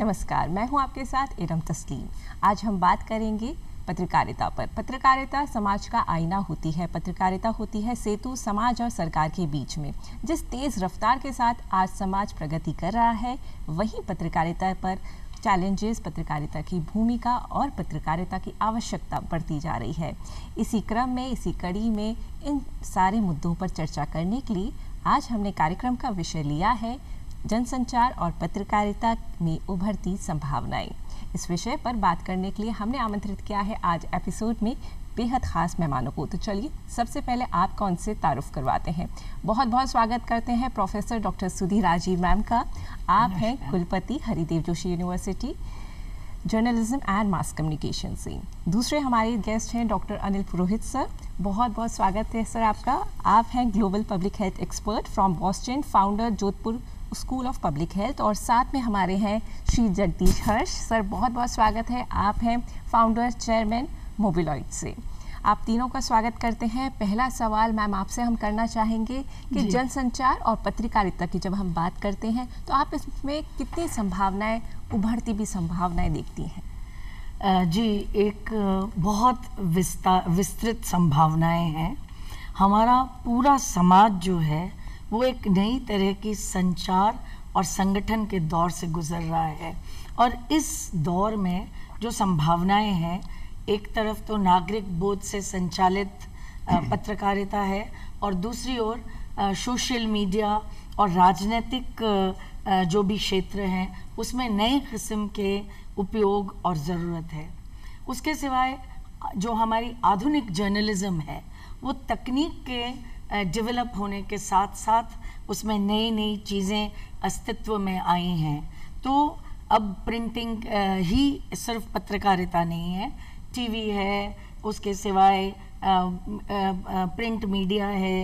नमस्कार, मैं हूं आपके साथ इरम तस्लीम। आज हम बात करेंगे पत्रकारिता पर। पत्रकारिता समाज का आईना होती है। पत्रकारिता होती है सेतु समाज और सरकार के बीच में। जिस तेज़ रफ्तार के साथ आज समाज प्रगति कर रहा है, वहीं पत्रकारिता पर चैलेंजेस, पत्रकारिता की भूमिका और पत्रकारिता की आवश्यकता बढ़ती जा रही है। इसी क्रम में, इसी कड़ी में इन सारे मुद्दों पर चर्चा करने के लिए आज हमने कार्यक्रम का विषय लिया है जनसंचार और पत्रकारिता में उभरती संभावनाएं। इस विषय पर बात करने के लिए हमने आमंत्रित किया है आज एपिसोड में बेहद ख़ास मेहमानों को। तो चलिए सबसे पहले आपका उनसे तारुफ करवाते हैं। बहुत बहुत स्वागत करते हैं professor doctor Sudhir Rajiv ma'am का। आप हैं कुलपति Haridev Joshi university journalism and mass communication से। दूसरे हमारे गेस्ट हैं डॉक्टर अनिल पुरोहित सर। बहुत बहुत स्वागत है सर आपका। आप हैं global public health expert from Boston, founder Jodhpur school of public health. और साथ में हमारे हैं श्री जगदीश हर्ष सर। बहुत बहुत स्वागत है। आप हैं फाउंडर चेयरमैन मोबिलॉइड से। आप तीनों का स्वागत करते हैं। पहला सवाल मैम आपसे हम करना चाहेंगे कि जनसंचार और पत्रकारिता की जब हम बात करते हैं तो आप इसमें कितनी संभावनाएं, उभरती भी संभावनाएं देखती हैं? जी, एक बहुत विस्तृत संभावनाएं हैं। हमारा पूरा समाज जो है वो एक नई तरह की संचार और संगठन के दौर से गुजर रहा है। और इस दौर में जो संभावनाएं हैं, एक तरफ तो नागरिक बोध से संचालित पत्रकारिता है और दूसरी ओर सोशल मीडिया और राजनीतिक जो भी क्षेत्र हैं उसमें नए किस्म के उपयोग और ज़रूरत है। उसके सिवाय जो हमारी आधुनिक जर्नलिज्म है वो तकनीक के डेवलप होने के साथ साथ उसमें नई नई चीज़ें अस्तित्व में आई हैं। तो अब प्रिंटिंग ही सिर्फ पत्रकारिता नहीं है, टीवी है, उसके सिवाय प्रिंट मीडिया है,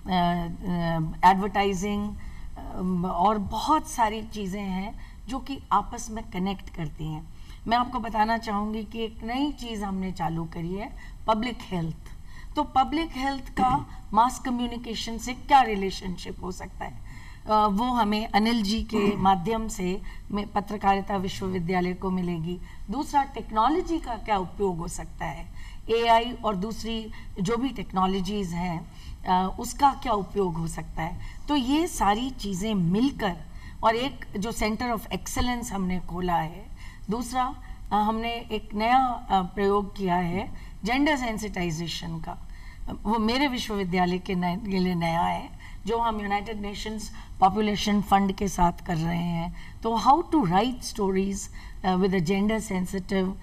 एडवर्टाइजिंग और बहुत सारी चीज़ें हैं जो कि आपस में कनेक्ट करती हैं। मैं आपको बताना चाहूँगी कि एक नई चीज़ हमने चालू करी है, पब्लिक हेल्थ। तो पब्लिक हेल्थ का मास कम्युनिकेशन से क्या रिलेशनशिप हो सकता है, वो हमें अनिल जी के माध्यम से पत्रकारिता विश्वविद्यालय को मिलेगी। दूसरा, टेक्नोलॉजी का क्या उपयोग हो सकता है, एआई और दूसरी जो भी टेक्नोलॉजीज़ हैं उसका क्या उपयोग हो सकता है। तो ये सारी चीज़ें मिलकर, और एक जो सेंटर ऑफ एक्सेलेंस हमने खोला है। दूसरा, हमने एक नया प्रयोग किया है जेंडर सेंसिटाइजेशन का। वो मेरे विश्वविद्यालय के लिए नया है, जो हम यूनाइटेड नेशंस पॉपुलेशन फंड के साथ कर रहे हैं। तो how to write stories with a gender sensitive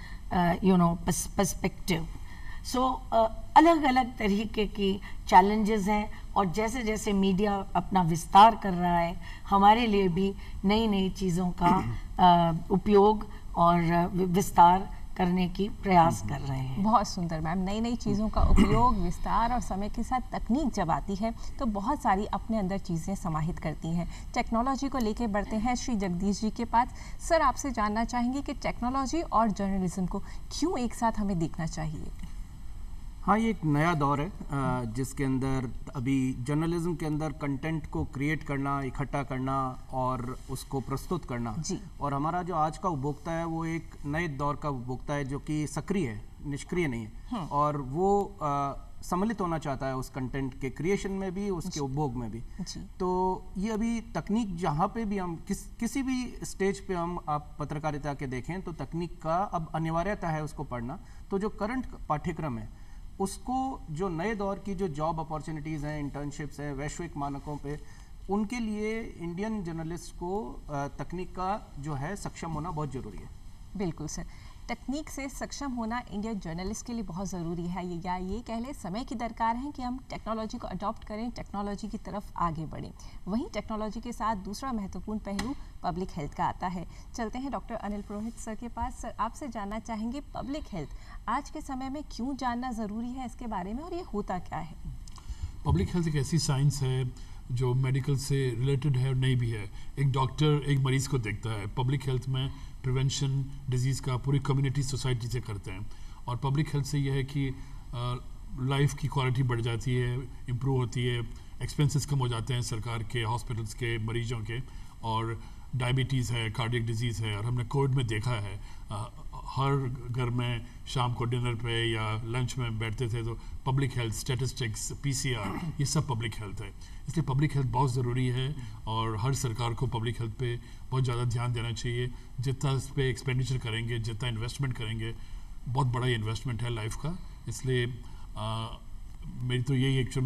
perspective. So अलग अलग तरीके की चैलेंजेस हैं और जैसे जैसे मीडिया अपना विस्तार कर रहा है, हमारे लिए भी नई नई चीज़ों का उपयोग और विस्तार करने की प्रयास कर रहे हैं। बहुत सुंदर मैम। नई नई चीज़ों का उपयोग, विस्तार और समय के साथ तकनीक जब आती है तो बहुत सारी अपने अंदर चीज़ें समाहित करती हैं। टेक्नोलॉजी को लेके बढ़ते हैं श्री जगदीश जी के पास। सर, आपसे जानना चाहेंगे कि टेक्नोलॉजी और जर्नलिज्म को क्यों एक साथ हमें देखना चाहिए? हाँ, ये एक नया दौर है जिसके अंदर अभी जर्नलिज्म के अंदर कंटेंट को क्रिएट करना, इकट्ठा करना और उसको प्रस्तुत करना जी। और हमारा जो आज का उपभोक्ता है वो एक नए दौर का उपभोक्ता है जो कि सक्रिय है, निष्क्रिय नहीं है। और वो सम्मिलित होना चाहता है उस कंटेंट के क्रिएशन में भी, उसके उपभोग में भी। तो ये अभी तकनीक जहाँ पे भी हम किसी भी स्टेज पे हम आप पत्रकारिता के देखें तो तकनीक का अब अनिवार्यता है उसको पढ़ना। तो जो करंट पाठ्यक्रम है उसको, जो नए दौर की जो जॉब अपॉर्चुनिटीज़ हैं, इंटर्नशिप्स हैं, वैश्विक मानकों पे, उनके लिए इंडियन जर्नलिस्ट को तकनीक का जो है सक्षम होना बहुत ज़रूरी है। बिल्कुल सर, तकनीक से सक्षम होना इंडियन जर्नलिस्ट के लिए बहुत ज़रूरी है। या ये कह लें समय की दरकार है कि हम टेक्नोलॉजी को अडॉप्ट करें, टेक्नोलॉजी की तरफ आगे बढ़ें। वहीं टेक्नोलॉजी के साथ दूसरा महत्वपूर्ण पहलू पब्लिक हेल्थ का आता है। चलते हैं डॉक्टर अनिल पुरोहित सर के पास। सर, आपसे जानना चाहेंगे पब्लिक हेल्थ आज के समय में क्यों जानना ज़रूरी है इसके बारे में, और ये होता क्या है? पब्लिक हेल्थ एक ऐसी साइंस है जो मेडिकल से रिलेटेड है और नहीं भी है। एक डॉक्टर एक मरीज़ को देखता है। पब्लिक हेल्थ में प्रिवेंशन डिजीज़ का पूरी कम्युनिटी सोसाइटी से करते हैं। और पब्लिक हेल्थ से यह है कि लाइफ की क्वालिटी बढ़ जाती है, इम्प्रूव होती है, एक्सपेंसेस कम हो जाते हैं सरकार के, हॉस्पिटल्स के, मरीजों के, और डायबिटीज़ है, कार्डियक डिजीज़ है, और हमने कोविड में देखा है हर घर में शाम को डिनर पे या लंच में बैठते थे तो पब्लिक हेल्थ स्टैटिस्टिक्स, PCR, ये सब पब्लिक हेल्थ है। इसलिए पब्लिक हेल्थ बहुत ज़रूरी है और हर सरकार को पब्लिक हेल्थ पे बहुत ज़्यादा ध्यान देना चाहिए। जितना इस पर एक्सपेंडिचर करेंगे, जितना इन्वेस्टमेंट करेंगे, बहुत बड़ा इन्वेस्टमेंट है लाइफ का। इसलिए मेरी तो यही एक्चुअल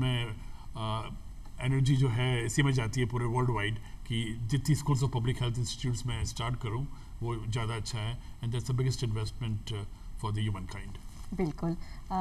में एनर्जी जो है इसी में जाती है पूरे वर्ल्ड वाइड कि जितनी schools of public health institutes में स्टार्ट करूं वो ज़्यादा अच्छा है, and that's the biggest investment for the humankind. बिल्कुल,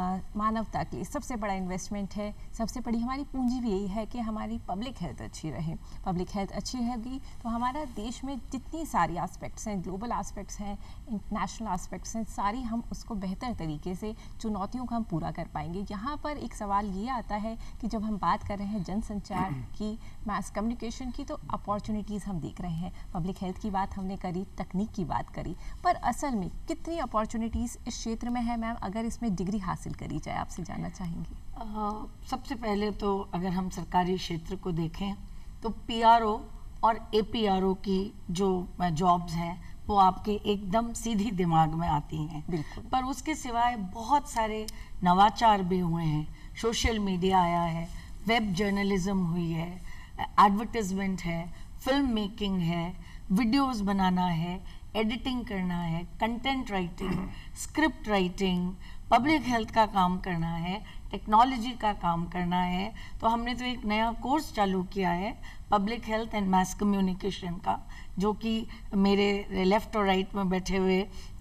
मानवता के लिए सबसे बड़ा इन्वेस्टमेंट है, सबसे बड़ी हमारी पूंजी भी यही है कि हमारी पब्लिक हेल्थ अच्छी रहे। पब्लिक हेल्थ अच्छी रहेगी तो हमारा देश में जितनी सारी एस्पेक्ट्स हैं, ग्लोबल एस्पेक्ट्स हैं, इंटरनेशनल एस्पेक्ट्स हैं, सारी हम उसको बेहतर तरीके से चुनौतियों को हम पूरा कर पाएंगे। यहाँ पर एक सवाल ये आता है कि जब हम बात कर रहे हैं जनसंचार की, मास कम्युनिकेशन की, तो अपॉर्चुनिटीज़ हम देख रहे हैं। पब्लिक हेल्थ की बात हमने करी, तकनीक की बात करी, पर असल में कितनी अपॉर्चुनिटीज़ इस क्षेत्र में है मैम, अगर इसमें डिग्री हासिल करी जाए? आपसे जानना चाहेंगे। सबसे पहले तो अगर हम सरकारी क्षेत्र को देखें तो PRO और APRO की जो जॉब्स हैं वो आपके एकदम सीधी दिमाग में आती हैं। बिल्कुल। पर उसके सिवाय बहुत सारे नवाचार भी हुए हैं। सोशल मीडिया आया है, वेब जर्नलिज्म हुई है, एडवर्टाइजमेंट है, फिल्म मेकिंग है, वीडियोस बनाना है, एडिटिंग करना है, content writing, script writing, public health का काम करना है, टेक्नोलॉजी का काम करना है। तो हमने तो एक नया कोर्स चालू किया है public health and mass communication का, जो कि मेरे लेफ्ट और राइट में बैठे हुए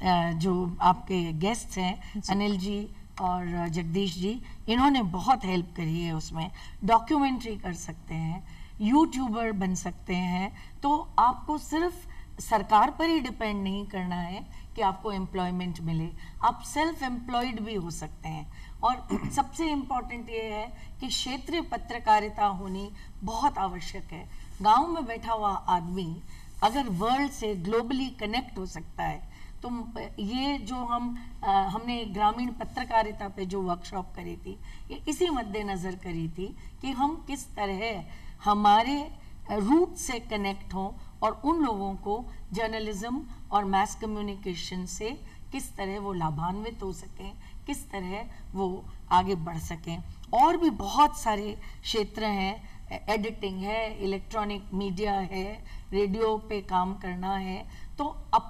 जो आपके गेस्ट्स हैं अनिल जी और जगदीश जी, इन्होंने बहुत हेल्प करी है। उसमें डॉक्यूमेंट्री कर सकते हैं, यूट्यूबर बन सकते हैं। तो आपको सिर्फ सरकार पर ही डिपेंड नहीं करना है कि आपको एम्प्लॉयमेंट मिले, आप सेल्फ एम्प्लॉयड भी हो सकते हैं। और सबसे इम्पॉर्टेंट ये है कि क्षेत्रीय पत्रकारिता होनी बहुत आवश्यक है। गांव में बैठा हुआ आदमी अगर वर्ल्ड से ग्लोबली कनेक्ट हो सकता है, तो ये जो हमने ग्रामीण पत्रकारिता पे जो वर्कशॉप करी थी, ये इसी मद्देनज़र करी थी कि हम किस तरह हमारे रूट से कनेक्ट हों और उन लोगों को जर्नलिज्म और मास कम्युनिकेशन से किस तरह वो लाभान्वित हो सकें, किस तरह वो आगे बढ़ सकें। और भी बहुत सारे क्षेत्र हैं, एडिटिंग है, इलेक्ट्रॉनिक मीडिया है, रेडियो पे काम करना है। तो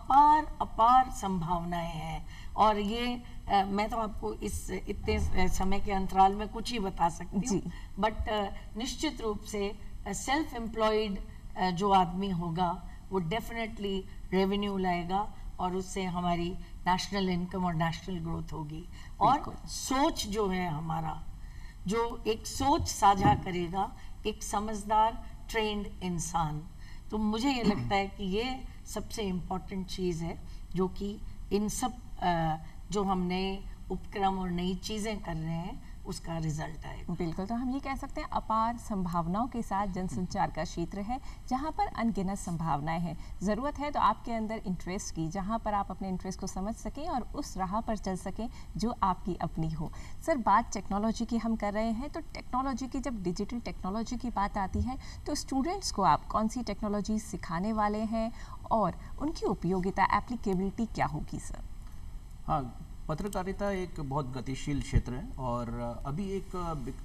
अपार संभावनाएं हैं। और ये मैं तो आपको इस इतने समय के अंतराल में कुछ ही बता सकती हूँ, बट निश्चित रूप से सेल्फ एम्प्लॉयड जो आदमी होगा वो डेफिनेटली रेवेन्यू लाएगा और उससे हमारी नेशनल इनकम और नेशनल ग्रोथ होगी। और सोच जो है हमारा, जो एक सोच साझा करेगा एक समझदार ट्रेंड इंसान, तो मुझे ये लगता है कि ये सबसे इम्पोर्टेंट चीज़ है जो कि इन सब जो हम नए उपक्रम और नई चीज़ें कर रहे हैं उसका रिजल्ट आएगा। बिल्कुल, तो हम ये कह सकते हैं अपार संभावनाओं के साथ जनसंचार का क्षेत्र है जहाँ पर अनगिनत संभावनाएं हैं। ज़रूरत है तो आपके अंदर इंटरेस्ट की, जहाँ पर आप अपने इंटरेस्ट को समझ सकें और उस राह पर चल सकें जो आपकी अपनी हो। सर, बात टेक्नोलॉजी की हम कर रहे हैं, तो टेक्नोलॉजी की, जब डिजिटल टेक्नोलॉजी की बात आती है तो स्टूडेंट्स को आप कौन सी टेक्नोलॉजी सिखाने वाले हैं और उनकी उपयोगिता, एप्लीकेबिलिटी क्या होगी सर? हाँ, पत्रकारिता एक बहुत गतिशील क्षेत्र है और अभी एक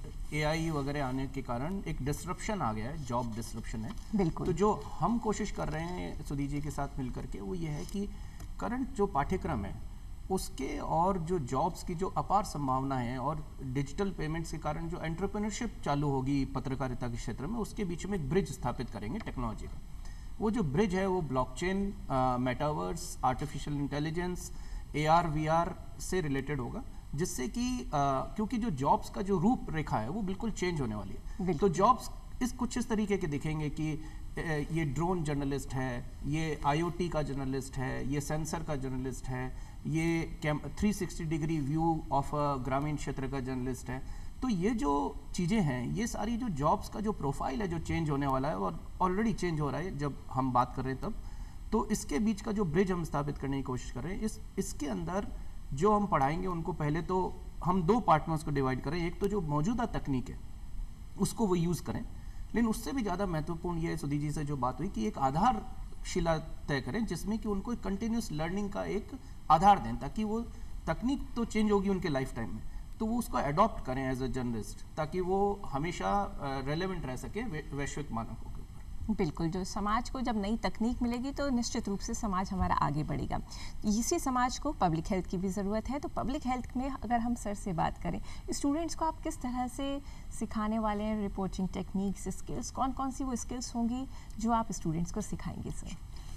AI वगैरह आने के कारण एक डिसरप्शन आ गया है, जॉब डिसरप्शन है। बिल्कुल। तो जो हम कोशिश कर रहे हैं सुधी जी के साथ मिलकर के, वो ये है कि करंट जो पाठ्यक्रम है उसके और जो जॉब्स की जो अपार संभावना है और डिजिटल पेमेंट्स के कारण जो एंटरप्रेन्योरशिप चालू होगी पत्रकारिता के क्षेत्र में, उसके बीच में एक ब्रिज स्थापित करेंगे टेक्नोलॉजी का। वो जो ब्रिज है वो blockchain, metaverse, artificial intelligence, AR VR से रिलेटेड होगा, जिससे कि क्योंकि जो जॉब्स का जो रूपरेखा है वो बिल्कुल चेंज होने वाली है। तो जॉब्स कुछ इस तरीके के दिखेंगे कि ये ड्रोन जर्नलिस्ट है, ये IoT का जर्नलिस्ट है, ये सेंसर का जर्नलिस्ट है, ये 360 डिग्री व्यू ऑफ ग्रामीण क्षेत्र का जर्नलिस्ट है। तो ये जो चीज़ें हैं, ये सारी जो जॉब्स का जो प्रोफाइल है जो चेंज होने वाला है और ऑलरेडी चेंज हो रहा है जब हम बात कर रहे हैं तब, तो इसके बीच का जो ब्रिज हम स्थापित करने की कोशिश कर रहे हैं। इसके अंदर जो हम पढ़ाएंगे उनको पहले तो हम 2 पार्ट में उसको डिवाइड करें। एक तो जो मौजूदा तकनीक है उसको वो यूज़ करें, लेकिन उससे भी ज़्यादा महत्वपूर्ण ये सुधी जी से जो बात हुई कि एक आधार शिला तय करें जिसमें कि उनको कंटिन्यूस लर्निंग का एक आधार दें, ताकि वो तकनीक तो चेंज होगी उनके लाइफ टाइम में, तो वो उसको अडॉप्ट करें एज अ जर्नलिस्ट, ताकि वो हमेशा रेलेवेंट रह सके वैश्विक मानकों के ऊपर। बिल्कुल, जो समाज को जब नई तकनीक मिलेगी तो निश्चित रूप से समाज हमारा आगे बढ़ेगा। इसी समाज को पब्लिक हेल्थ की भी ज़रूरत है। तो पब्लिक हेल्थ में अगर हम सर से बात करें, स्टूडेंट्स को आप किस तरह से सिखाने वाले हैं रिपोर्टिंग टेक्निक्स, स्किल्स, कौन कौन सी वो स्किल्स होंगी जो आप स्टूडेंट्स को सिखाएंगे सर?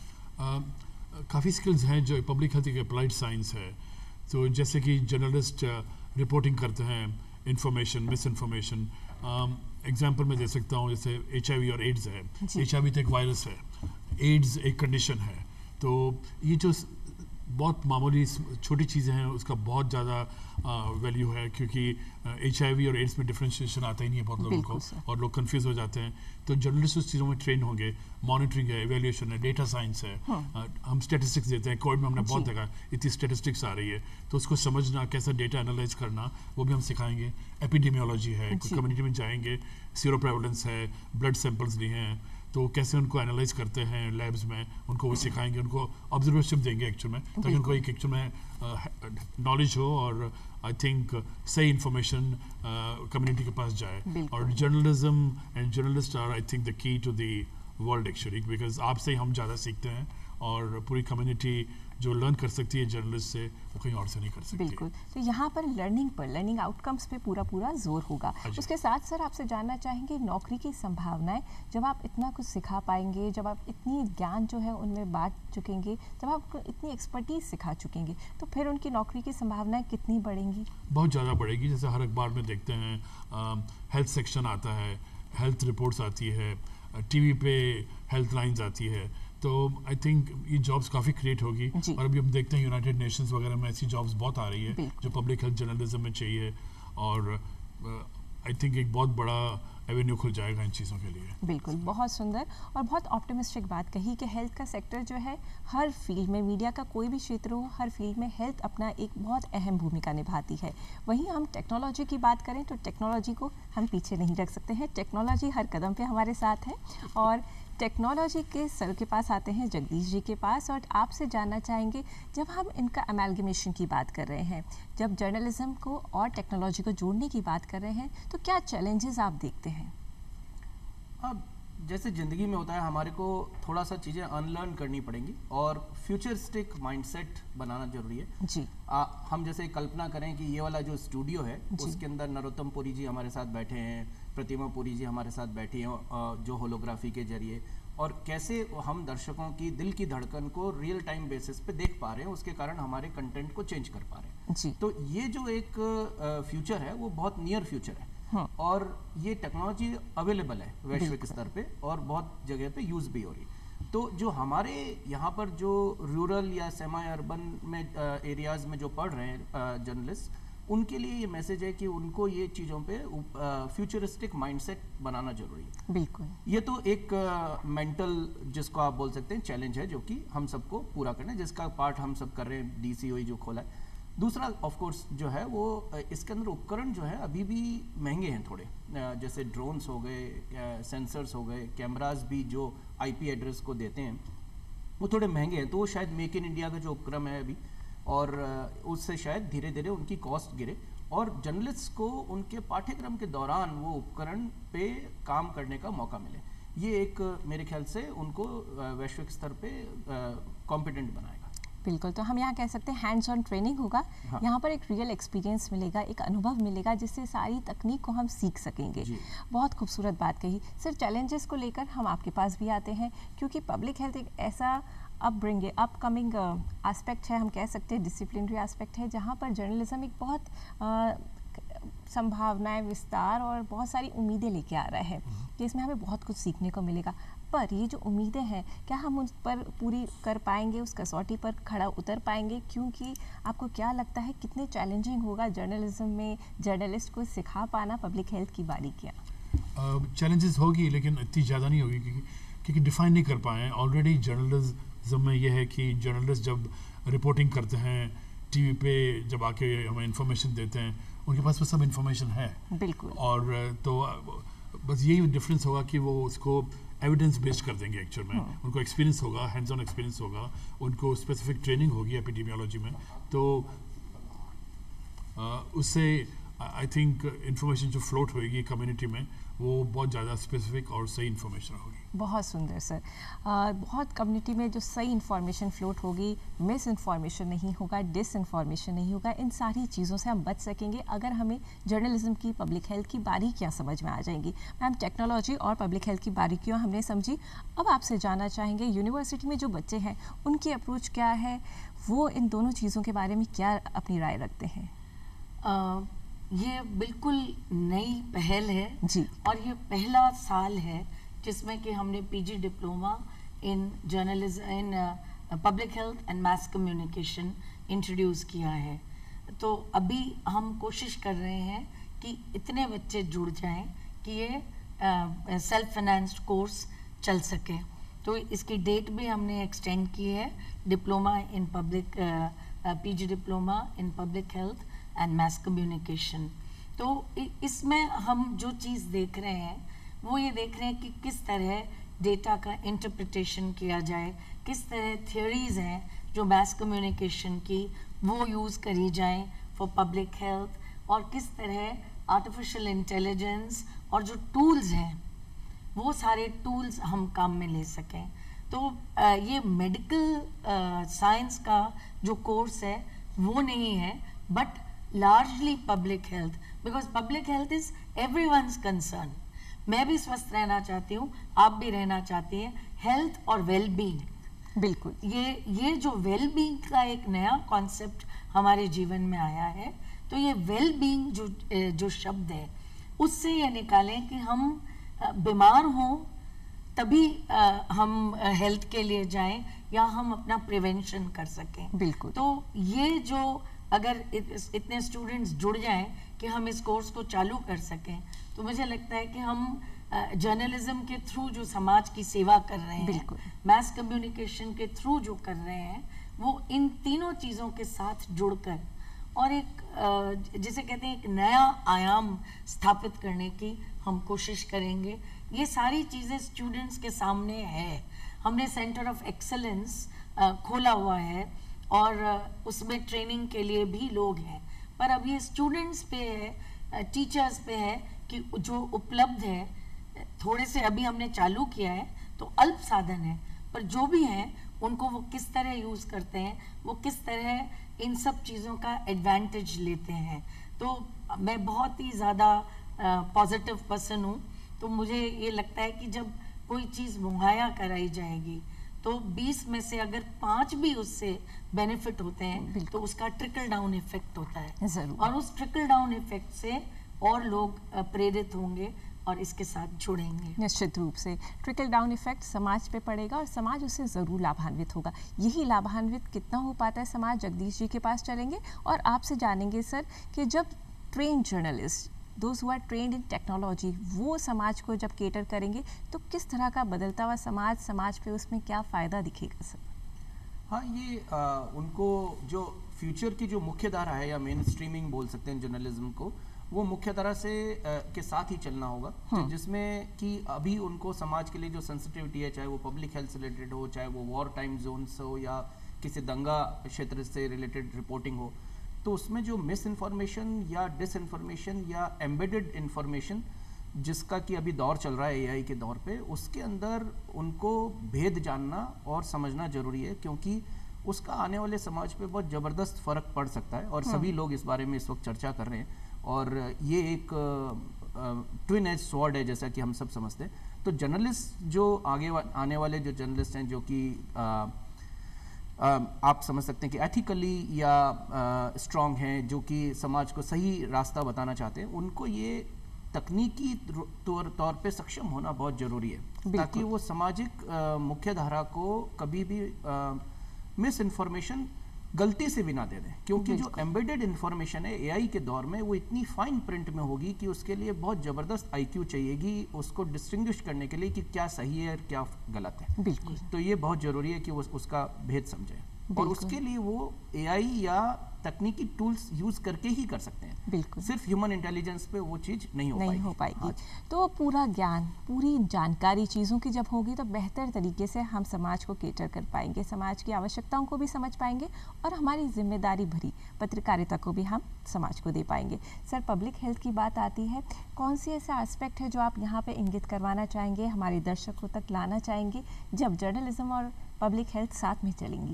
काफ़ी स्किल्स हैं जो पब्लिक हेल्थ एक अप्लाइड साइंस है। तो जैसे कि जर्नलिस्ट रिपोर्टिंग करते हैं इन्फॉर्मेशन, मिस इन्फॉर्मेशन। एग्जाम्पल मैं दे सकता हूँ, जैसे HIV और एड्स है। HIV तो एक वायरस है, एड्स एक कंडीशन है। तो ये जो बहुत मामूली छोटी चीज़ें हैं उसका बहुत ज़्यादा वैल्यू है, क्योंकि HIV और एड्स में डिफ्रेंशिएशन आता ही नहीं है बहुत लोगों को, और लोग कंफ्यूज हो जाते हैं। तो जर्नलिस्ट उस चीज़ों में ट्रेन होंगे, मॉनिटरिंग है, एवेल्यूएशन है, डेटा साइंस है। हम स्टेटिस्टिक्स देते हैं, कोविड में हमने बहुत देखा इतनी स्टेटिस्टिक्स आ रही है, तो उसको समझना, कैसा डेटा एनालाइज करना, वो भी हम सिखाएंगे। एपिडेमियोलॉजी है, कम्युनिटी में जाएंगे, सीरो प्रेवलेंस है, ब्लड सैंपल्स लिए हैं, तो कैसे उनको एनालाइज करते हैं लैब्स में, उनको वो सिखाएंगे, उनको ऑब्जर्वेशन देंगे एक्चुअल में, ताकि उनको एक एक्चुअल में नॉलेज हो और आई थिंक सही इंफॉर्मेशन कम्युनिटी के पास जाए। और journalism and journalist are I think the key to the world actually, because आपसे ही हम ज़्यादा सीखते हैं, और पूरी कम्युनिटी जो लर्न कर सकती है जर्नलिस्ट से, वो कहीं और से नहीं कर सकती। बिल्कुल, तो यहाँ पर लर्निंग आउटकम्स पे पूरा जोर होगा। उसके साथ सर आपसे जानना चाहेंगे नौकरी की संभावनाएं, जब आप इतना कुछ सिखा पाएंगे, जब आप इतनी ज्ञान जो है उनमें बांट चुकेंगे, जब आप इतनी एक्सपर्टीज सिखा चुकेंगे, तो फिर उनकी नौकरी की संभावनाएं कितनी बढ़ेंगी? बहुत ज़्यादा बढ़ेगी। जैसे हर अखबार में देखते हैं हेल्थ सेक्शन आता है, हेल्थ रिपोर्ट्स आती है, TV पे हेल्थ लाइन्स आती है, तो आई थिंक ये जॉब्स काफ़ी क्रिएट होगी। और अभी हम देखते हैं यूनाइटेड नेशंस वगैरह में ऐसी जॉब्स बहुत आ रही है जो पब्लिक हेल्थ जर्नलिज्म में चाहिए, और आई थिंक एक बहुत बड़ा एवेन्यू खुल जाएगा इन चीज़ों के लिए। बिल्कुल, बहुत सुंदर और बहुत ऑप्टिमिस्टिक बात कही कि हेल्थ का सेक्टर जो है हर फील्ड में, मीडिया का कोई भी क्षेत्र हो, हर फील्ड में हेल्थ अपना एक बहुत अहम भूमिका निभाती है। वहीं हम टेक्नोलॉजी की बात करें तो टेक्नोलॉजी को हम पीछे नहीं रख सकते हैं। टेक्नोलॉजी हर कदम पे हमारे साथ है, और टेक्नोलॉजी के सर के पास आते हैं जगदीश जी के पास, और आपसे जानना चाहेंगे, जब हम इनका अमेलगमेशन की बात कर रहे हैं, जब जर्नलिज्म को और टेक्नोलॉजी को जोड़ने की बात कर रहे हैं, तो क्या चैलेंजेस आप देखते हैं? अब जैसे ज़िंदगी में होता है, हमारे को थोड़ा सा चीज़ें अनलर्न करनी पड़ेंगी और फ्यूचरिस्टिक माइंडसेट बनाना जरूरी है जी। हम जैसे कल्पना करें कि ये वाला जो स्टूडियो है उसके अंदर नरोत्तम पुरी जी हमारे साथ बैठे हैं, प्रतिमा पुरी जी हमारे साथ बैठी हैं जो होलोग्राफी के जरिए, और कैसे हम दर्शकों की दिल की धड़कन को रियल टाइम बेसिस पे देख पा रहे हैं, उसके कारण हमारे कंटेंट को चेंज कर पा रहे हैं जी। तो ये जो एक फ्यूचर है वो बहुत नियर फ्यूचर है। और ये टेक्नोलॉजी अवेलेबल है वैश्विक स्तर पे और बहुत जगह पे यूज भी हो रही है। तो जो हमारे यहाँ पर जो रूरल या सेमी अर्बन में एरियाज में जो पढ़ रहे हैं जर्नलिस्ट, उनके लिए ये मैसेज है कि उनको ये चीज़ों पे फ्यूचरिस्टिक माइंडसेट बनाना जरूरी है। बिल्कुल, ये तो एक मेंटल जिसको आप बोल सकते हैं चैलेंज है, जो कि हम सबको पूरा करना है, जिसका पार्ट हम सब कर रहे हैं, DCOE जो खोला है। दूसरा ऑफ कोर्स जो है वो इसके अंदर उपकरण जो है अभी भी महंगे हैं थोड़े, जैसे ड्रोन्स हो गए, सेंसर्स हो गए, कैमरास भी जो IP एड्रेस को देते हैं वो थोड़े महंगे हैं, तो वो शायद मेक इन इंडिया का जो उपक्रम है अभी, और उससे शायद धीरे धीरे उनकी कॉस्ट गिरे और जर्नलिस्ट को उनके पाठ्यक्रम के दौरान वो उपकरण पे काम करने का मौका मिले। ये एक मेरे ख्याल से उनको वैश्विक स्तर पे कॉम्पिटेंट बनाएगा। बिल्कुल, तो हम यहाँ कह सकते हैं हैंड्स ऑन ट्रेनिंग होगा। हाँ। यहाँ पर एक रियल एक्सपीरियंस मिलेगा, एक अनुभव मिलेगा, जिससे सारी तकनीक को हम सीख सकेंगे। बहुत खूबसूरत बात कही सर। चैलेंजेस को लेकर हम आपके पास भी आते हैं, क्योंकि पब्लिक हेल्थ एक ऐसा अपकमिंग एस्पेक्ट है, हम कह सकते हैं डिसिप्लिनरी एस्पेक्ट है, जहाँ पर जर्नलिज्म एक बहुत संभावनाएं, विस्तार और बहुत सारी उम्मीदें लेके आ रहा है कि इसमें हमें बहुत कुछ सीखने को मिलेगा। पर ये जो उम्मीदें हैं, क्या हम उस पर पूरी कर पाएंगे, उस कसौटी पर खड़ा उतर पाएंगे? क्योंकि आपको क्या लगता है कितने चैलेंजिंग होगा जर्नलिज्म में जर्नलिस्ट को सिखा पाना पब्लिक हेल्थ की बारीकियाँ? चैलेंजेस होगी, लेकिन इतनी ज़्यादा नहीं होगी, क्योंकि डिफाइन नहीं कर पाए हैं। ऑलरेडी जर्नलिज्म में यह है कि जर्नलिस्ट जब रिपोर्टिंग करते हैं, TV पे जब आके हमें इंफॉर्मेशन देते हैं, उनके पास वो सब इंफॉर्मेशन है। बिल्कुल। और तो बस यही डिफरेंस होगा कि वो उसको एविडेंस बेस्ड कर देंगे एक्चुअल में। उनको एक्सपीरियंस होगा, हैंड्स ऑन एक्सपीरियंस होगा, उनको स्पेसिफिक ट्रेनिंग होगी एपिडेमियोलॉजी में, तो उससे आई थिंक इंफॉर्मेशन जो फ्लोट होएगी कम्युनिटी में वो बहुत ज़्यादा स्पेसिफिक और सही इंफॉर्मेशन होगी। बहुत सुंदर सर। बहुत कम्युनिटी में जो सही इंफॉर्मेशन फ्लोट होगी, मिस इन्फॉर्मेशन नहीं होगा, डिस इन्फॉर्मेशन नहीं होगा, इन सारी चीज़ों से हम बच सकेंगे अगर हमें जर्नलिज्म की, पब्लिक हेल्थ की बारीकियाँ समझ में आ जाएंगी। मैम, टेक्नोलॉजी और पब्लिक हेल्थ की बारीकियाँ हमने समझी, अब आपसे जानना चाहेंगे यूनिवर्सिटी में जो बच्चे हैं उनकी अप्रोच क्या है, वो इन दोनों चीज़ों के बारे में क्या अपनी राय रखते हैं? ये बिल्कुल नई पहल है जी, और ये पहला साल है जिसमें कि हमने PG diploma in journalism, in public health and mass communication introduce किया है। तो अभी हम कोशिश कर रहे हैं कि इतने बच्चे जुड़ जाएं कि ये सेल्फ फाइनेंस्ड कोर्स चल सके। तो इसकी डेट भी हमने एक्सटेंड की है, diploma in public, PG diploma in public health and mass communication. तो इसमें हम जो चीज़ देख रहे हैं वो ये देख रहे हैं कि किस तरह डेटा का इंटरप्रिटेशन किया जाए, किस तरह थियोरीज हैं जो मास कम्युनिकेशन की वो यूज़ करी जाएं फॉर पब्लिक हेल्थ, और किस तरह आर्टिफिशियल इंटेलिजेंस और जो टूल्स हैं वो सारे टूल्स हम काम में ले सकें। तो ये मेडिकल साइंस का जो कोर्स है वो नहीं है, but largely public health, because public health is everyone's concern. मैं भी स्वस्थ रहना चाहती हूँ, आप भी रहना चाहती हैं, हेल्थ और वेल बीइंग। बिल्कुल, ये जो वेल बीइंग का एक नया कॉन्सेप्ट हमारे जीवन में आया है, तो ये वेल बीइंग जो शब्द है उससे ये निकालें कि हम बीमार हों तभी हम हेल्थ के लिए जाएं या हम अपना प्रिवेंशन कर सकें। बिल्कुल। तो ये जो अगर इतने स्टूडेंट्स जुड़ जाएं कि हम इस कोर्स को चालू कर सकें, तो मुझे लगता है कि हम जर्नलिज्म के थ्रू जो समाज की सेवा कर रहे हैं, मास कम्युनिकेशन के थ्रू जो कर रहे हैं, वो इन तीनों चीज़ों के साथ जुड़कर और एक जिसे कहते हैं एक नया आयाम स्थापित करने की हम कोशिश करेंगे। ये सारी चीज़ें स्टूडेंट्स के सामने है। हमने सेंटर ऑफ एक्सेलेंस खोला हुआ है और उसमें ट्रेनिंग के लिए भी लोग हैं, पर अब ये स्टूडेंट्स पे है, टीचर्स पे है कि जो उपलब्ध है, थोड़े से अभी हमने चालू किया है तो अल्प साधन है, पर जो भी हैं उनको वो किस तरह यूज़ करते हैं, वो किस तरह इन सब चीज़ों का एडवांटेज लेते हैं। तो मैं बहुत ही ज़्यादा पॉजिटिव पर्सन हूँ। तो मुझे ये लगता है कि जब कोई चीज़ मुहैया कराई जाएगी तो 20 में से अगर 5 भी उससे बेनिफिट होते हैं तो उसका ट्रिकल डाउन इफेक्ट होता है जरूर। और उस ट्रिकल डाउन इफेक्ट से और लोग प्रेरित होंगे और इसके साथ जुड़ेंगे। निश्चित रूप से ट्रिकल डाउन इफेक्ट समाज पे पड़ेगा और समाज उससे ज़रूर लाभान्वित होगा। यही लाभान्वित कितना हो पाता है समाज, जगदीश जी के पास चलेंगे और आपसे जानेंगे सर कि जब train journalist, those who are trained in technology, वो समाज को जब केटर करेंगे तो किस तरह का बदलता हुआ समाज पे उसमें क्या फ़ायदा दिखेगा सर? हाँ, ये उनको जो फ्यूचर की जो मुख्य धारा है या मेन स्ट्रीमिंग बोल सकते हैं जर्नलिज्म को, वो मुख्य धारा से के साथ ही चलना होगा, जिसमें कि अभी उनको समाज के लिए जो सेंसिटिविटी है, चाहे वो पब्लिक हेल्थ से रिलेटेड हो, चाहे वो वॉर टाइम जोन्स हो या किसी दंगा क्षेत्र से रिलेटेड रिपोर्टिंग हो, तो उसमें जो मिस इन्फॉर्मेशन या डिस इन्फॉर्मेशन या एम्बेडेड इन्फॉर्मेशन जिसका कि अभी दौर चल रहा है एआई के दौर पे, उसके अंदर उनको भेद जानना और समझना जरूरी है, क्योंकि उसका आने वाले समाज पे बहुत ज़बरदस्त फ़र्क पड़ सकता है और सभी लोग इस बारे में इस वक्त चर्चा कर रहे हैं। और ये एक ट्विन एज स्वॉर्ड है, जैसा कि हम सब समझते हैं। तो जर्नलिस्ट जो आने वाले जो जर्नलिस्ट हैं, जो कि आप समझ सकते हैं कि एथिकली या स्ट्रांग हैं, जो कि समाज को सही रास्ता बताना चाहते हैं, उनको ये तकनीकी तौर पे सक्षम होना बहुत ज़रूरी है, ताकि वो सामाजिक मुख्य धारा को कभी भी मिस इन्फॉर्मेशन गलती से भी ना दे दें, क्योंकि जो एम्बेडेड इन्फॉर्मेशन है एआई के दौर में, वो इतनी फाइन प्रिंट में होगी कि उसके लिए बहुत ज़बरदस्त आईक्यू चाहिएगी उसको डिस्टिंग्विश करने के लिए कि क्या सही है और क्या गलत है। बिल्कुल। तो ये बहुत ज़रूरी है कि वो उसका भेद समझें। और उसके लिए वो AI या तकनीकी टूल्स यूज करके ही कर सकते हैं। बिल्कुल, सिर्फ ह्यूमन इंटेलिजेंस पे वो चीज नहीं हो पाएगी। हाँ, तो पूरा ज्ञान, पूरी जानकारी चीज़ों की जब होगी तो बेहतर तरीके से हम समाज को केटर कर पाएंगे, समाज की आवश्यकताओं को भी समझ पाएंगे और हमारी जिम्मेदारी भरी पत्रकारिता को भी हम समाज को दे पाएंगे। सर, पब्लिक हेल्थ की बात आती है, कौन सी ऐसा एस्पेक्ट है जो आप यहाँ पे इंगित करवाना चाहेंगे, हमारे दर्शकों तक लाना चाहेंगे जब जर्नलिज्म और पब्लिक हेल्थ साथ में चलेंगी?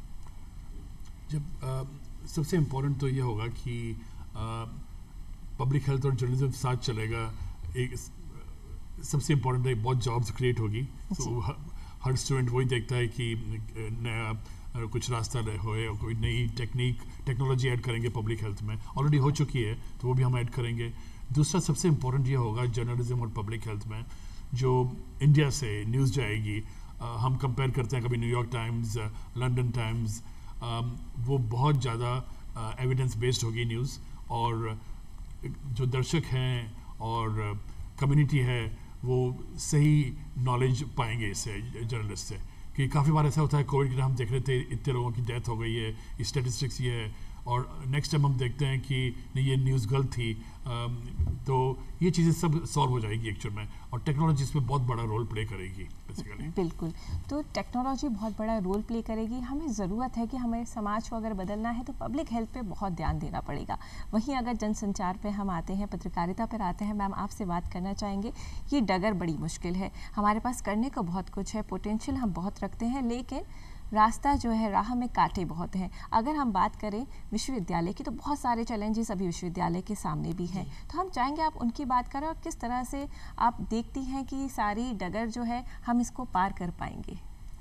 जब सबसे इम्पोर्टेंट तो ये होगा कि पब्लिक हेल्थ और जर्नलिज्म साथ चलेगा। एक सबसे इम्पोर्टेंट है, बहुत जॉब्स क्रिएट होगी। तो हर स्टूडेंट वही देखता है कि नया कुछ रास्ता होए और कोई नई टेक्नोलॉजी ऐड करेंगे पब्लिक हेल्थ में। ऑलरेडी हो चुकी है तो वो भी हम ऐड करेंगे। दूसरा सबसे इम्पोर्टेंट ये होगा जर्नलिज्म और पब्लिक हेल्थ में, जो इंडिया से न्यूज़ जाएगी, हम कंपेयर करते हैं कभी न्यूयॉर्क टाइम्स, लंदन टाइम्स, वो बहुत ज़्यादा एविडेंस बेस्ड होगी न्यूज़, और जो दर्शक हैं और कम्युनिटी है वो सही नॉलेज पाएंगे इससे, जर्नलिस्ट से। कि काफ़ी बार ऐसा होता है, कोविड के टाइम हम देख रहे थे इतने लोगों की डेथ हो गई है, स्टैटिस्टिक्स ये है, और नेक्स्ट टाइम हम देखते हैं कि नहीं ये न्यूज़ गलत थी। तो ये चीज़ें सब सॉल्व हो जाएगी एक्चुअल में, और टेक्नोलॉजी इसमें बहुत बड़ा रोल प्ले करेगी बेसिकली। बिल्कुल, तो टेक्नोलॉजी बहुत बड़ा रोल प्ले करेगी। हमें ज़रूरत है कि हमें समाज को अगर बदलना है तो पब्लिक हेल्थ पे बहुत ध्यान देना पड़ेगा। वहीं अगर जनसंचार पे हम आते हैं, पत्रकारिता पर आते हैं, मैम आपसे बात करना चाहेंगे, ये डगर बड़ी मुश्किल है। हमारे पास करने को बहुत कुछ है, पोटेंशियल हम बहुत रखते हैं, लेकिन रास्ता जो है, राह में कांटे बहुत हैं। अगर हम बात करें विश्वविद्यालय की तो बहुत सारे चैलेंजेस अभी विश्वविद्यालय के सामने भी हैं, तो हम चाहेंगे आप उनकी बात करें और किस तरह से आप देखती हैं कि सारी डगर जो है हम इसको पार कर पाएंगे।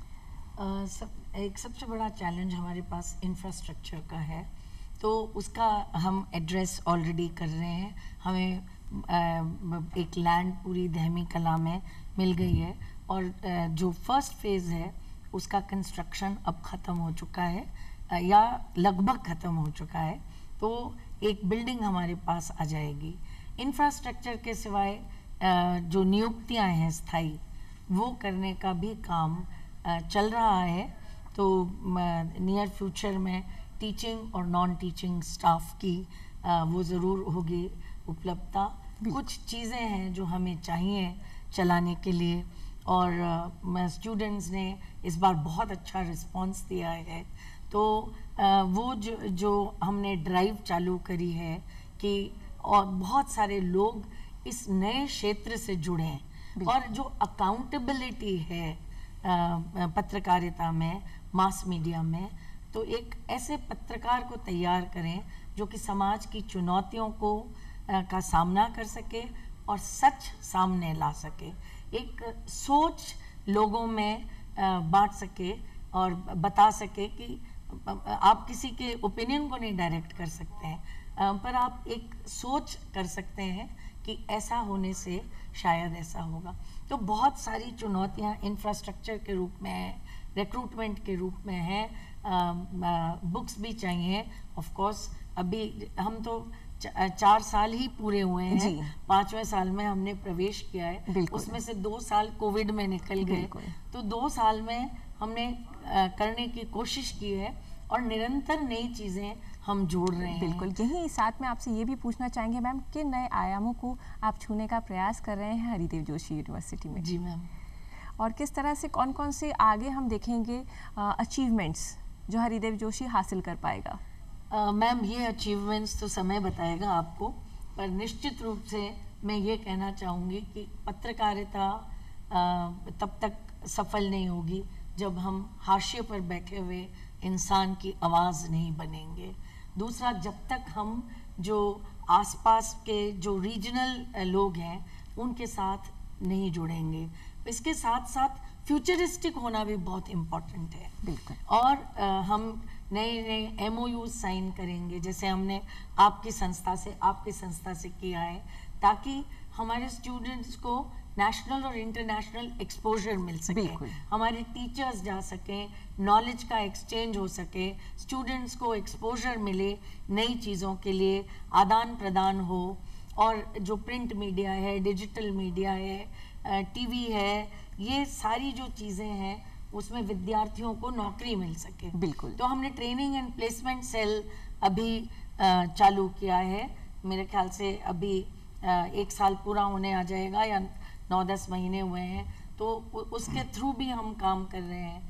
एक सबसे बड़ा चैलेंज हमारे पास इंफ्रास्ट्रक्चर का है, तो उसका हम एड्रेस ऑलरेडी कर रहे हैं। हमें एक लैंड पूरी दहमी कला में मिल गई है, और जो फर्स्ट फेज़ है उसका कंस्ट्रक्शन अब ख़त्म हो चुका है या लगभग ख़त्म हो चुका है। तो एक बिल्डिंग हमारे पास आ जाएगी। इंफ्रास्ट्रक्चर के सिवाय जो नियुक्तियां हैं स्थायी, वो करने का भी काम चल रहा है। तो नियर फ्यूचर में टीचिंग और नॉन टीचिंग स्टाफ की वो ज़रूर होगी उपलब्धता। कुछ चीज़ें हैं जो हमें चाहिए चलाने के लिए, और स्टूडेंट्स ने इस बार बहुत अच्छा रिस्पांस दिया है। तो वो जो हमने ड्राइव चालू करी है कि और बहुत सारे लोग इस नए क्षेत्र से जुड़ें, और जो अकाउंटेबिलिटी है पत्रकारिता में, मास मीडिया में, तो एक ऐसे पत्रकार को तैयार करें जो कि समाज की चुनौतियों को का सामना कर सके और सच सामने ला सके, एक सोच लोगों में बांट सके और बता सके कि आप किसी के ओपिनियन को नहीं डायरेक्ट कर सकते हैं, पर आप एक सोच कर सकते हैं कि ऐसा होने से शायद ऐसा होगा। तो बहुत सारी चुनौतियां इंफ्रास्ट्रक्चर के रूप में हैं, रिक्रूटमेंट के रूप में हैं, बुक्स भी चाहिए। ऑफ कोर्स अभी हम तो 4 साल ही पूरे हुए हैं, 5वें साल में हमने प्रवेश किया है, उसमें से 2 साल कोविड में निकल गए। तो 2 साल में हमने करने की कोशिश की है और निरंतर नई चीज़ें हम जोड़ रहे हैं। बिल्कुल, यही साथ में आपसे ये भी पूछना चाहेंगे मैम, किन नए आयामों को आप छूने का प्रयास कर रहे हैं हरिदेव जोशी यूनिवर्सिटी में? जी मैम। और किस तरह से कौन कौन से आगे हम देखेंगे अचीवमेंट्स जो हरिदेव जोशी हासिल कर पाएगा? मैम, ये अचीवमेंट्स तो समय बताएगा आपको, पर निश्चित रूप से मैं ये कहना चाहूँगी कि पत्रकारिता तब तक सफल नहीं होगी जब हम हाशिए पर बैठे हुए इंसान की आवाज़ नहीं बनेंगे। दूसरा, जब तक हम जो आसपास के जो रीजनल लोग हैं उनके साथ नहीं जुड़ेंगे। इसके साथ साथ फ्यूचरिस्टिक होना भी बहुत इम्पोर्टेंट है। बिल्कुल। और हम नए MOU साइन करेंगे, जैसे हमने आपकी संस्था से किया है, ताकि हमारे स्टूडेंट्स को नेशनल और इंटरनेशनल एक्सपोजर मिल सके, हमारे टीचर्स जा सकें, नॉलेज का एक्सचेंज हो सके, स्टूडेंट्स को एक्सपोजर मिले, नई चीज़ों के लिए आदान प्रदान हो। और जो प्रिंट मीडिया है, डिजिटल मीडिया है, TV है, ये सारी जो चीज़ें हैं उसमें विद्यार्थियों को नौकरी मिल सके। बिल्कुल। तो हमने ट्रेनिंग एंड प्लेसमेंट सेल अभी चालू किया है। मेरे ख्याल से अभी 1 साल पूरा होने आ जाएगा या 9-10 महीने हुए हैं, तो उसके थ्रू भी हम काम कर रहे हैं।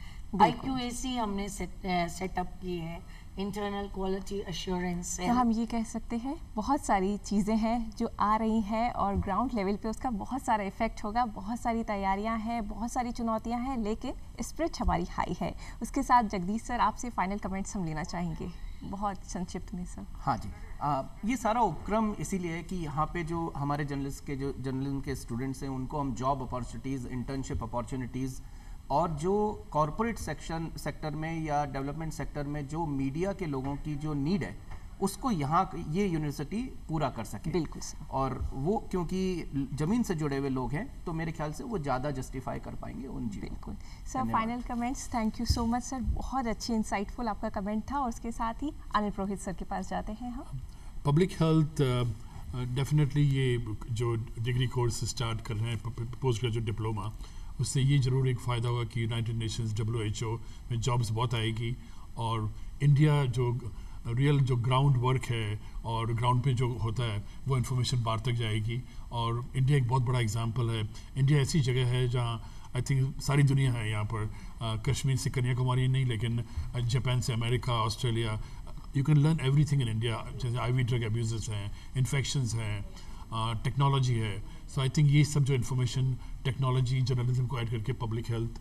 IQAC हमने सेटअप की है, इंटरनल क्वालिटी एश्योरेंस। तो हम ये कह सकते हैं बहुत सारी चीज़ें हैं जो आ रही हैं और ग्राउंड लेवल पे उसका बहुत सारा इफेक्ट होगा, बहुत सारी तैयारियां हैं, बहुत सारी चुनौतियां हैं, लेकिन स्पिरिट हमारी हाई है। उसके साथ जगदीश सर आपसे फाइनल कमेंट्स हम लेना चाहेंगे बहुत संक्षिप्त में सर। हाँ जी, ये सारा उपक्रम इसीलिए है कि यहाँ पे जो हमारे जर्नलिज्म के स्टूडेंट्स हैं उनको हम जॉब अपॉर्चुनिटीज़, इंटर्नशिप अपॉर्चुनिटीज़ और जो कॉरपोरेट सेक्टर में या डेवलपमेंट सेक्टर में जो मीडिया के लोगों की जो नीड है उसको यहाँ ये यूनिवर्सिटी पूरा कर सके। बिल्कुल सर। और वो क्योंकि ज़मीन से जुड़े हुए लोग हैं तो मेरे ख्याल से वो ज़्यादा जस्टिफाई कर पाएंगे उन चीज़ों। बिल्कुल sir. Final comments. Thank you so much sir, बहुत अच्छी इंसाइटफुल आपका कमेंट था। और उसके साथ ही अनिल पुरोहित सर के पास जाते हैं हम। पब्लिक हेल्थ डेफिनेटली ये जो डिग्री कोर्स स्टार्ट कर रहे हैं, पोस्ट ग्रेजुएट डिप्लोमा, उससे ये ज़रूर एक फ़ायदा होगा कि यूनाइटेड नेशंस WHO में जॉब्स बहुत आएगी और इंडिया जो रियल जो ग्राउंड वर्क है और ग्राउंड पे जो होता है वो इन्फॉर्मेशन बाहर तक जाएगी। और इंडिया एक बहुत बड़ा एग्जांपल है। इंडिया ऐसी जगह है जहाँ आई थिंक सारी दुनिया है यहाँ पर, कश्मीर से कन्याकुमारी नहीं लेकिन जापान से America, Australia, you can learn everything in India. जैसे IV ड्रग अब्यूज़ हैं, इन्फेक्शंस हैं, टेक्नोलॉजी है। सो आई थिंक ये सब जो इन्फॉर्मेशन टेक्नोलॉजी जर्नलिज्म को ऐड करके पब्लिक हेल्थ,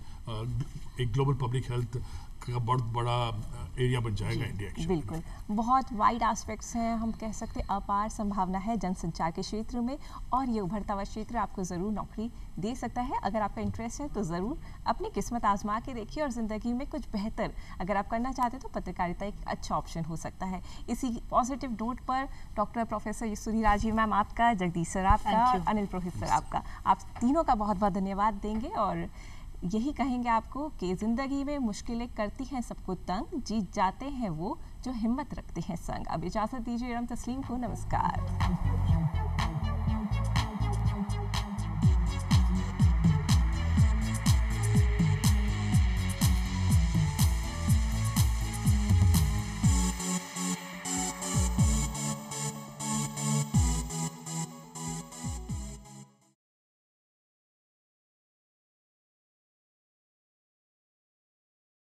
एक ग्लोबल पब्लिक हेल्थ का बहुत बड़ा एरिया बन जाएगा इंडिया। बिल्कुल, बहुत वाइड एस्पेक्ट्स हैं, हम कह सकते हैं अपार संभावना है जनसंचार के क्षेत्र में और ये उभरता हुआ क्षेत्र आपको ज़रूर नौकरी दे सकता है। अगर आपका इंटरेस्ट है तो ज़रूर अपनी किस्मत आजमा के देखिए और ज़िंदगी में कुछ बेहतर अगर आप करना चाहते हैं तो पत्रकारिता एक अच्छा ऑप्शन हो सकता है। इसी पॉजिटिव नोट पर डॉक्टर प्रोफेसर यसुरी राजीव मैम आपका, जगदीश सर आपका, अनिल पुरोहित सर आपका, आप तीनों का बहुत बहुत धन्यवाद देंगे और यही कहेंगे आपको कि ज़िंदगी में मुश्किलें करती हैं सबको तंग, जीत जाते हैं वो जो हिम्मत रखते हैं संग। अब इजाज़त दीजिए तस्लीम को, नमस्कार।